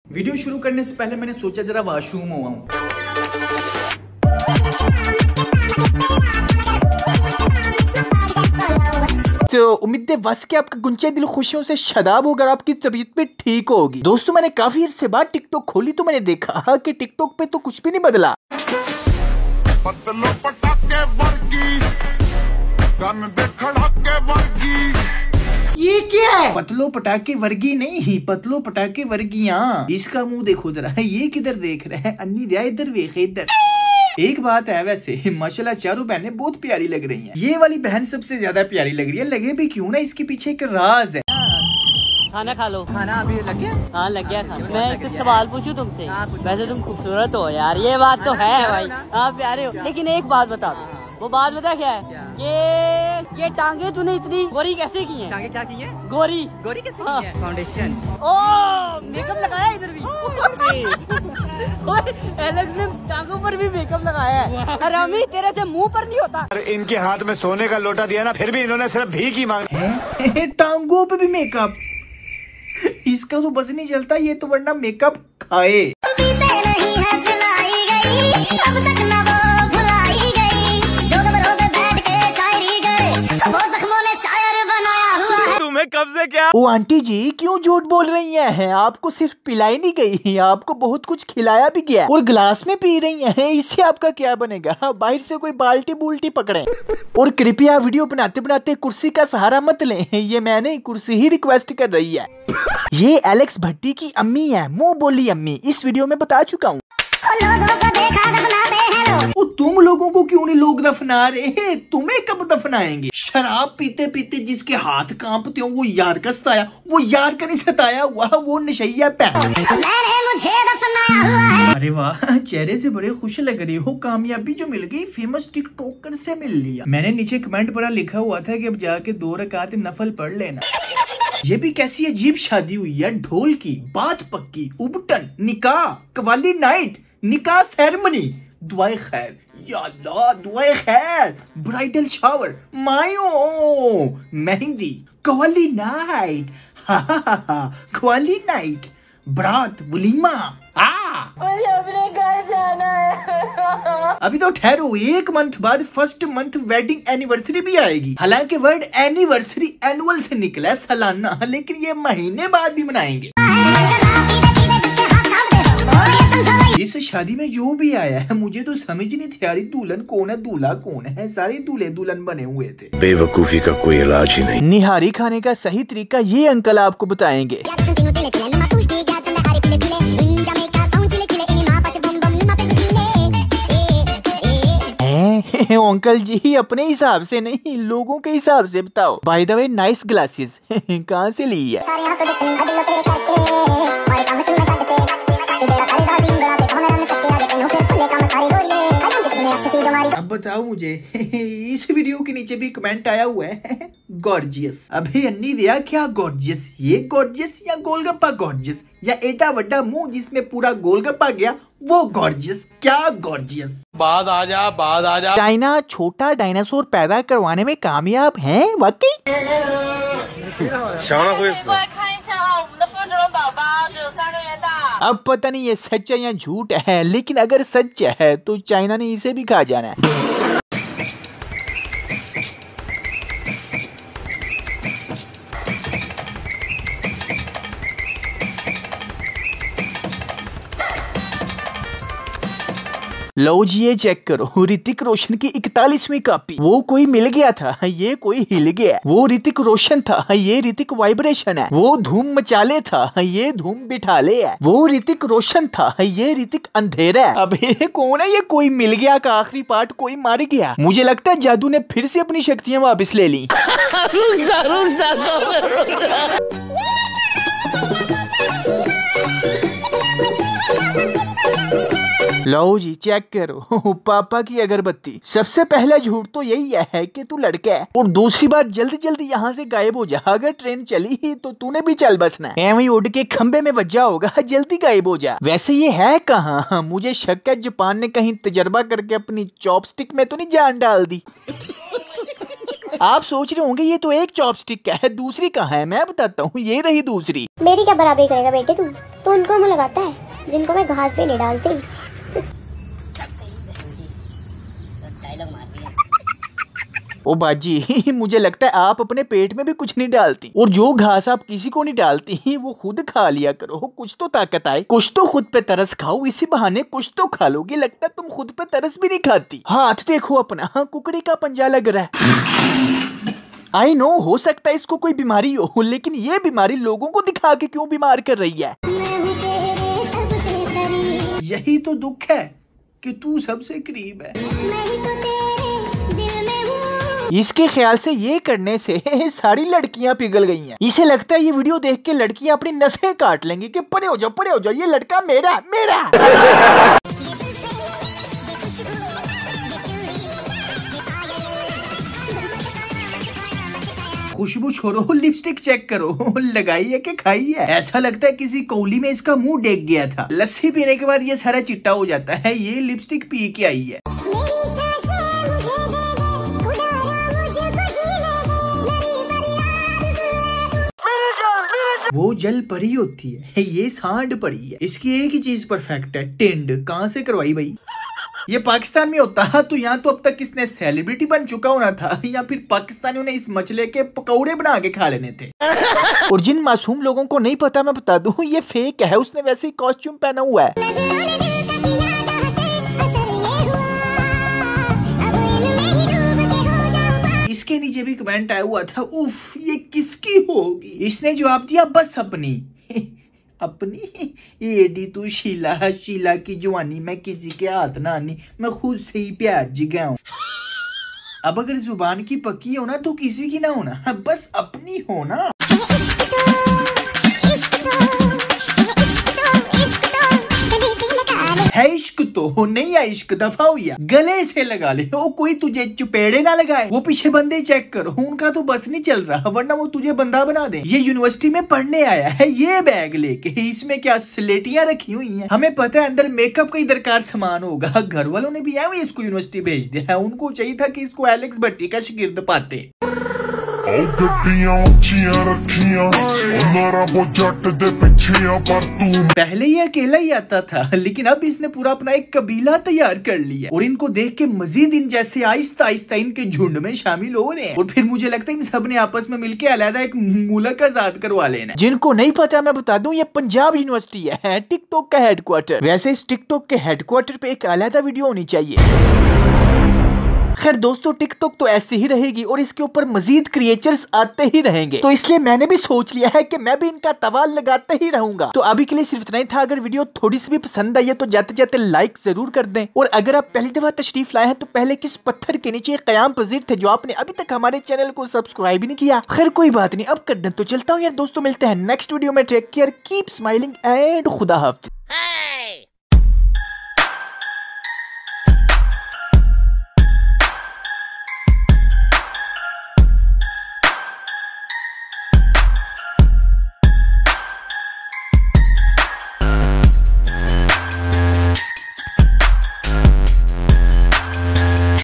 Video शुरू करने से पहले मैंने सोचा जरा वॉशरूम हुआ हूँ। तो उम्मीद है बस के आपका गुंचे दिल खुशियों से शदाब होकर आपकी तबीयत भी ठीक होगी। दोस्तों मैंने काफी अरसे बाद टिकटॉक खोली तो मैंने देखा कि टिकटॉक पे तो कुछ भी नहीं बदला। ये क्या है? पतलो पटाखे वर्गी नहीं, पतलो पटाखे वर्गियां। इसका मुंह देखो जरा, ये किधर देख रहे हैं? अन्नी दिया इधर वेख इधर। एक बात है वैसे माशाल्लाह चारों बहनें बहुत प्यारी लग रही हैं। ये वाली बहन सबसे ज्यादा प्यारी लग रही है। लगे भी क्यों ना, इसके पीछे एक राज है। खाना खा लो। खाना अभी लग गया? हाँ लग गया खाना। मैं एक सवाल पूछूं तुमसे? वैसे तुम खूबसूरत हो यार, ये बात तो है भाई, आप प्यारे हो, लेकिन एक बात बता दो। वो बात बता क्या है कि ये टांगे तूने इतनी गोरी कैसे की हैं? टांगे क्या की हैं? गोरी गोरी कैसे हाँ। की हैं? फाउंडेशन। ओह मेकअप लगाया इधर भी। एलेक्स ने टांगों पर भी मेकअप लगाया है। अरे तेरे से मुंह पर नहीं होता। इनके हाथ में सोने का लोटा दिया ना, फिर भी इन्होंने सिर्फ भीख ही मांगा। टांगों पे भी मेकअप, इसका तो बस नहीं चलता, ये तो वरना मेकअप खाए। तुम्हें कब से क्या? ओ आंटी जी क्यों झूठ बोल रही हैं? आपको सिर्फ पिलाई नहीं गई, आपको बहुत कुछ खिलाया भी गया और गिलास में पी रही हैं। इससे आपका क्या बनेगा? बाहर से कोई बाल्टी बुल्टी पकड़े। और कृपया वीडियो बनाते बनाते कुर्सी का सहारा मत लें, ये मैंने कुर्सी ही रिक्वेस्ट कर रही है। ये एलेक्स भट्टी की अम्मी है, मुंह बोली अम्मी, इस वीडियो में बता चुका हूँ। तुम लोगों को क्यों नहीं लोग दफना रहे? तुम्हें कब दफनाएंगे? शराब पीते पीते जिसके हाथ कांपते हो वो यार का सताया, वो यार का नहीं सताया हुआ, वो नशैया पैन। अरे वाह, चेहरे से बड़े खुश लग रही हो। कामयाबी जो मिल गई फेमस टिकटॉकर से मिल लिया। मैंने नीचे कमेंट पढ़ा, लिखा हुआ था कि अब जाके 2 रकात नफल पढ़ लेना। ये भी कैसी अजीब शादी हुई है? ढोल की बात पक्की, उबटन, निकाह, कवाली नाइट, निकाह सेरेमनी, दुआए खैर, या अल्लाह दुआए खैर, ब्राइडल शावर, मायो, मेहंदी, कवाली नाइट, कवाली नाइट, बारात, वलीमा। मुझे अपने घर जाना है। अभी तो ठहरो, 1 मंथ बाद फर्स्ट मंथ वेडिंग एनिवर्सरी भी आएगी। हालांकि वर्ड एनिवर्सरी एनुअल से निकला है, सालाना, लेकिन ये महीने बाद भी मनाएंगे। इस शादी में जो भी आया है मुझे तो समझ नहीं थी यार, दुल्हन कौन है दूल्हा कौन है। सारे दूल्हे दुल्हन बने हुए थे। बेवकूफी का कोई इलाज ही नहीं। निहारी खाने का सही तरीका ये अंकल आपको बताएंगे। अंकल जी अपने हिसाब से नहीं, लोगों के हिसाब से बताओ। By the way nice glasses कहाँ से ली है? अब बताओ मुझे इस वीडियो के नीचे भी कमेंट आया हुआ है गॉर्जियस। अभी अन्नी दिया क्या गॉर्जियस? ये गॉर्जियस या गोलगप्पा गॉर्जियस, या एटा वड्डा मुंह जिसमें पूरा गोलगप्पा गया वो गॉर्जियस? क्या गॉर्जियस? बाद आ जा। चाइना छोटा डायनासोर पैदा करवाने में कामयाब है वाकई। अब पता नहीं ये सच है या झूठ है, लेकिन अगर सच है तो चाइना ने इसे भी खा जाना है। लो जी ये चेक करो, ऋतिक रोशन की 41वीं कॉपी। वो कोई मिल गया था, ये कोई हिल गया। वो ऋतिक रोशन था, ये ऋतिक वाइब्रेशन है। वो धूम मचाले था, ये धूम बिठाले है। वो ऋतिक रोशन था, ये ऋतिक अंधेरा है। अब ये कौन है? ये कोई मिल गया का आखिरी पार्ट कोई मार गया। मुझे लगता है जादू ने फिर से अपनी शक्तियाँ वापस ले ली। लो जी चेक करो, पापा की अगरबत्ती। सबसे पहला झूठ तो यही है कि तू लड़का है, और दूसरी बात जल्दी जल्दी यहाँ से गायब हो जा। अगर ट्रेन चली ही तो तूने भी चल बसना। एवं उड़ के खंबे में बजा होगा, जल्दी गायब हो जा। वैसे ये है कहाँ? मुझे शक है जापान ने कहीं तजर्बा करके अपनी चॉपस्टिक में तो नहीं जान डाल दी। आप सोच रहे होंगे ये तो एक चॉपस्टिक है, दूसरी कहाँ है? मैं बताता हूँ, ये रही दूसरी। मेरी क्या बराबरी करेगा बेटे तू? तो उनको मुँह लगाता है जिनको मैं घास पे नहीं डालती। ओ बाजी मुझे लगता है आप अपने पेट में भी कुछ नहीं डालती, और जो घास आप किसी को नहीं डालती वो खुद खा लिया करो, कुछ तो ताकत आए। कुछ तो खुद पे तरस खाओ, इसी बहाने कुछ तो खा लोगी। लगता है तुम खुद पे तरस भी नहीं खाती। हाथ देखो अपना, कुकड़ी का पंजा लग रहा है। आई नो, हो सकता है इसको कोई बीमारी हो, लेकिन ये बीमारी लोगों को दिखा के क्यों बीमार कर रही है? यही तो दुख है कि तू सबसे करीब है। इसके ख्याल से ये करने से सारी लड़कियां पिघल गई हैं। इसे लगता है ये वीडियो देख के लड़कियां अपनी नसें काट लेंगी कि परे हो जाओ, ये लड़का मेरा। खुशबू छोड़ो, लिपस्टिक चेक करो, लगाई है कि खाई है? ऐसा लगता है किसी कोहली में इसका मुंह डेग गया था। लस्सी पीने के बाद ये सारा चिट्टा हो जाता है। ये लिपस्टिक पी के आई है। वो जल परी होती है, ये सांड परी है। इसकी एक ही चीज परफेक्ट है, टिंड। कहाँ से करवाई भाई? ये पाकिस्तान में होता तो यहाँ तो अब तक किसने सेलिब्रिटी बन चुका होना था, या फिर पाकिस्तानियों ने इस मछली के पकौड़े बना के खा लेने थे। और जिन मासूम लोगों को नहीं पता मैं बता दूं, ये फेक है। उसने वैसे ही कॉस्ट्यूम पहना हुआ है। इसके नीचे भी कमेंट आया हुआ था, उफ ये किसकी होगी? इसने जवाब दिया, बस अपनी। अपनी एडी तू शीला की जवानी मैं किसी के हाथ ना आनी, मैं खुद से ही प्यार जी गया हूँ। अब अगर जुबान की पक्की हो ना तो किसी की ना होना, बस अपनी होना। है इश्क तो नहीं है, इश्क दफा हुआ, गले से लगा ले। ओ कोई तुझे चुपेड़े ना लगाए। वो पीछे बंदे चेक करो, उनका तो बस नहीं चल रहा, वरना वो तुझे बंदा बना दे। ये यूनिवर्सिटी में पढ़ने आया है ये बैग लेके, इसमें क्या स्लेटियां रखी हुई हैं। हमें पता है अंदर मेकअप का ही दरकार सामान होगा। घर वालों ने भी है इसको यूनिवर्सिटी भेज दिया है। उनको चाहिए था कि इसको एलेक्स भट्टी का शागिर्द पाते। पहले ये अकेला ही आता था, लेकिन अब इसने पूरा अपना एक कबीला तैयार कर लिया, और इनको देख के मजीद इन जैसे आहिस्ता आहिस्ता इनके झुंड में शामिल हो रहे हैं। और फिर मुझे लगता है इन सब ने आपस में मिलके अलग एक मुल्क आजाद करवा लेना। जिनको नहीं पता मैं बता दूं, ये पंजाब यूनिवर्सिटी है, टिकटॉक का हेडक्वार्टर। वैसे इस टिकटॉक के हेडक्वार्टर पे एक अलग वीडियो होनी चाहिए। खैर दोस्तों, टिकटॉक तो ऐसे ही रहेगी और इसके ऊपर मजीद क्रिएचर्स आते ही रहेंगे, तो इसलिए मैंने भी सोच लिया है कि मैं भी इनका तवाल लगाते ही रहूंगा। तो अभी के लिए सिर्फ इतना ही था। अगर वीडियो थोड़ी सी भी पसंद आई है तो जाते जाते लाइक जरूर कर दें, और अगर आप पहली दफा तशरीफ लाए हैं तो पहले किस पत्थर के नीचे कयाम पजीर थे जो आपने अभी तक हमारे चैनल को सब्सक्राइब ही नहीं किया? खैर कोई बात नहीं, अब कर दें। तो चलता हूँ यार दोस्तों, मिलते हैं नेक्स्ट वीडियो में। Take care, keep smiling and खुदा हाफिज।